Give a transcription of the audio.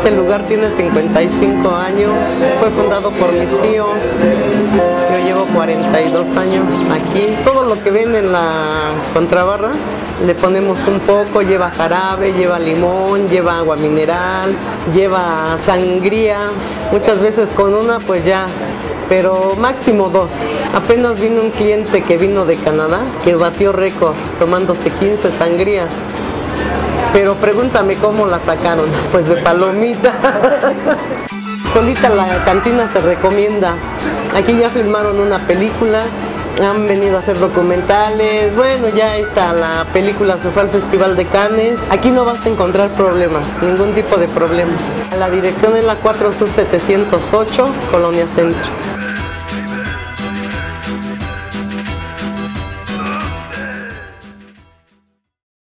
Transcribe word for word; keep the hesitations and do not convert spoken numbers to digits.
Este lugar tiene cincuenta y cinco años, fue fundado por mis tíos. Yo llevo cuarenta y dos años aquí. Todo lo que ven en la contrabarra le ponemos un poco, lleva jarabe, lleva limón, lleva agua mineral, lleva sangría. Muchas veces con una pues ya, pero máximo dos. Apenas vino un cliente que vino de Canadá, que batió récord tomándose quince sangrías. Pero pregúntame cómo la sacaron, pues de palomita. Solita la cantina se recomienda. Aquí ya filmaron una película, han venido a hacer documentales. Bueno, ya está, la película se fue al Festival de Cannes. Aquí no vas a encontrar problemas, ningún tipo de problemas. La dirección es la cuatro Sur setecientos ocho, Colonia Centro.